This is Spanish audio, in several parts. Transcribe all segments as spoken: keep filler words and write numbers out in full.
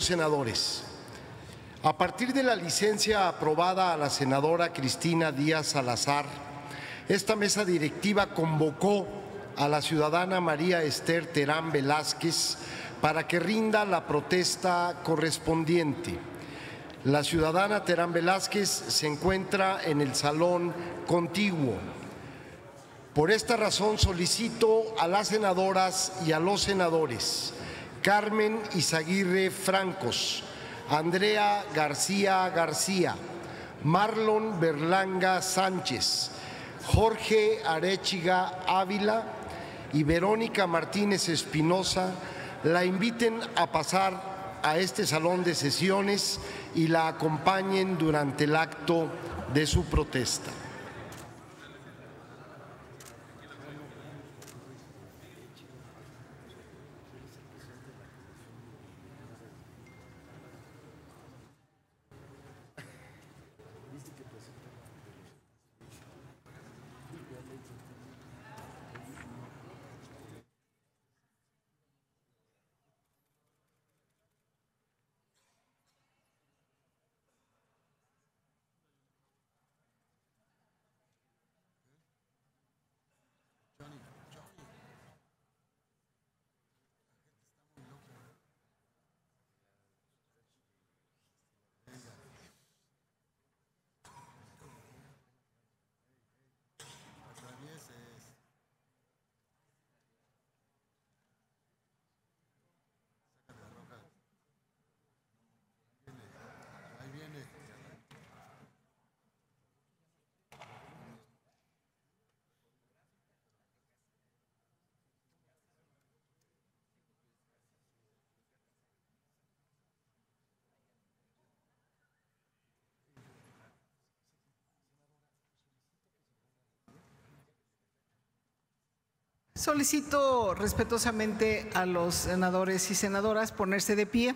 senadores, a partir de la licencia aprobada a la senadora Cristina Díaz Salazar, esta mesa directiva convocó a la ciudadana María Esther Terán Velázquez para que rinda la protesta correspondiente. La ciudadana Terán Velázquez se encuentra en el salón contiguo. Por esta razón solicito a las senadoras y a los senadores Carmen Izaguirre Francos, Andrea García García, Marlon Berlanga Sánchez, Jorge Arechiga Ávila y Verónica Martínez Espinosa la inviten a pasar a este salón de sesiones y la acompañen durante el acto de su protesta. Solicito respetuosamente a los senadores y senadoras ponerse de pie.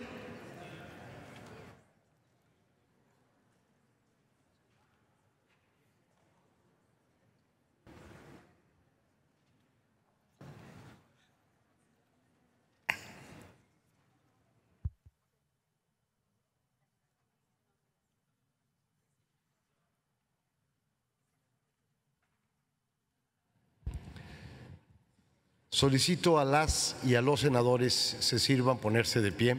Solicito a las y a los senadores se sirvan ponerse de pie.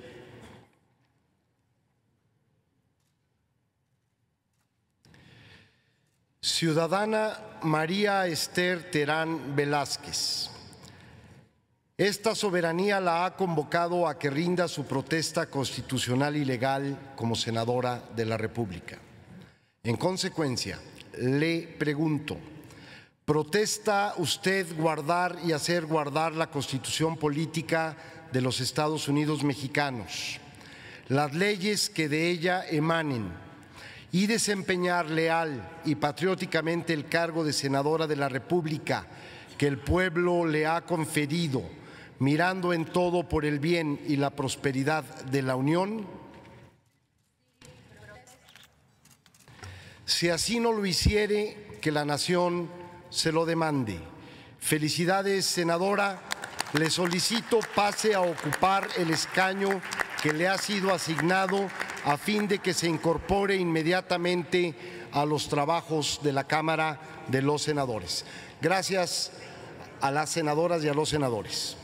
Ciudadana María Esther Terán Velázquez, esta soberanía la ha convocado a que rinda su protesta constitucional y legal como senadora de la República. En consecuencia, le pregunto: ¿protesta usted guardar y hacer guardar la Constitución política de los Estados Unidos mexicanos, las leyes que de ella emanen, y desempeñar leal y patrióticamente el cargo de senadora de la República que el pueblo le ha conferido, mirando en todo por el bien y la prosperidad de la Unión? Si así no lo hiciere, que la nación se lo demande. Felicidades, senadora. Le solicito pase a ocupar el escaño que le ha sido asignado a fin de que se incorpore inmediatamente a los trabajos de la Cámara de los Senadores. Gracias a las senadoras y a los senadores.